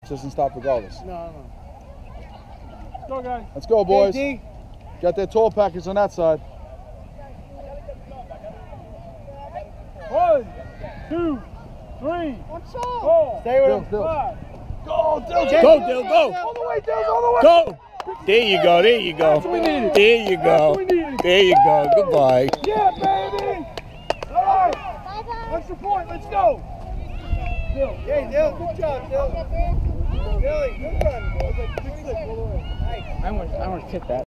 doesn't stop regardless. No. Let's go, guys. Let's go, boys. Hey, Got that tall package on that side. 1, 2, 3, 4, Stay with him. 5. Go, Dill. Go, Dill, go. All the way, Dill, all the way. Go. There you go, there you go. That's what we needed. There you go. That's what we needed. There you go. Goodbye. Yeah, baby. All right. What's the point? Let's go. Dill. Hey, Dill. Good job, Dill. Billy, good run. I want to hit that.